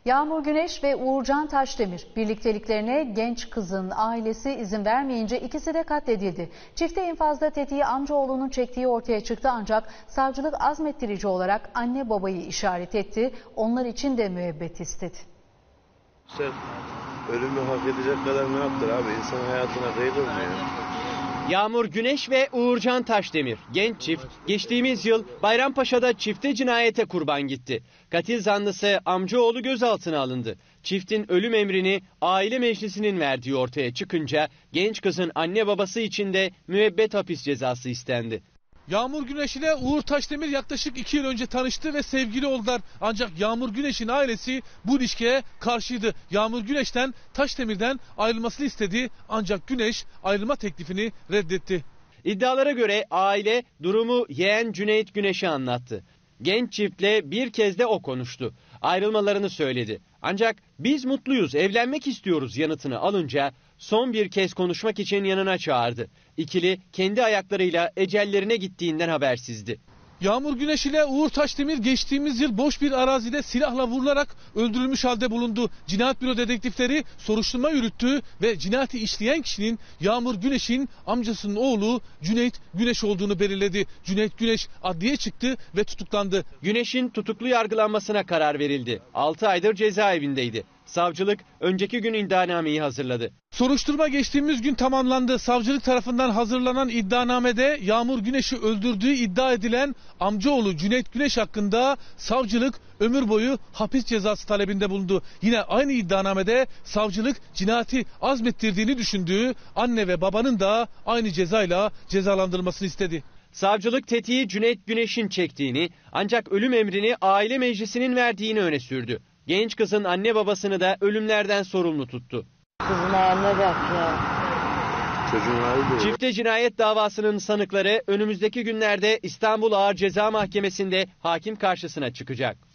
Yağmur Güneş ve Uğurcan Taşdemir birlikteliklerine genç kızın ailesi izin vermeyince ikisi de katledildi. Çifte infazda tetiği amcaoğlunun çektiği ortaya çıktı ancak savcılık azmettirici olarak anne babayı işaret etti. Onlar için de müebbet istedi. Sen ölümü hak edecek kadar ne yaptın abi? İnsan hayatına kıyılır mı ya? Yağmur Güneş ve Uğurcan Taşdemir, genç çift, geçtiğimiz yıl Bayrampaşa'da çifte cinayete kurban gitti. Katil zanlısı amcaoğlu gözaltına alındı. Çiftin ölüm emrini aile meclisinin verdiği ortaya çıkınca genç kızın anne babası için de müebbet hapis cezası istendi. Yağmur Güneş ile Uğur Taşdemir yaklaşık 2 yıl önce tanıştı ve sevgili oldular. Ancak Yağmur Güneş'in ailesi bu ilişkiye karşıydı. Yağmur Güneş'ten Taşdemir'den ayrılmasını istedi ancak Güneş ayrılma teklifini reddetti. İddialara göre aile durumu yeğen Cüneyt Güneş'e anlattı. Genç çiftle bir kez de o konuştu. Ayrılmalarını söyledi. Ancak biz mutluyuz, evlenmek istiyoruz yanıtını alınca son bir kez konuşmak için yanına çağırdı. İkili kendi ayaklarıyla ecellerine gittiğinden habersizdi. Yağmur Güneş ile Uğur Taşdemir geçtiğimiz yıl boş bir arazide silahla vurularak öldürülmüş halde bulundu. Cinayet büro dedektifleri soruşturma yürüttü ve cinayeti işleyen kişinin Yağmur Güneş'in amcasının oğlu Cüneyt Güneş olduğunu belirledi. Cüneyt Güneş adliyeye çıktı ve tutuklandı. Güneş'in tutuklu yargılanmasına karar verildi. 6 aydır cezaevindeydi. Savcılık önceki gün iddianameyi hazırladı. Soruşturma geçtiğimiz gün tamamlandı. Savcılık tarafından hazırlanan iddianamede Yağmur Güneş'i öldürdüğü iddia edilen amcaoğlu Cüneyt Güneş hakkında savcılık ömür boyu hapis cezası talebinde bulundu. Yine aynı iddianamede savcılık cinayeti azmettirdiğini düşündüğü anne ve babanın da aynı cezayla cezalandırılmasını istedi. Savcılık tetiği Cüneyt Güneş'in çektiğini ancak ölüm emrini aile meclisinin verdiğini öne sürdü. Genç kızın anne babasını da ölümlerden sorumlu tuttu. Kızın haline bak ya. Çocuğun hali de. Çifte cinayet davasının sanıkları önümüzdeki günlerde İstanbul Ağır Ceza Mahkemesi'nde hakim karşısına çıkacak.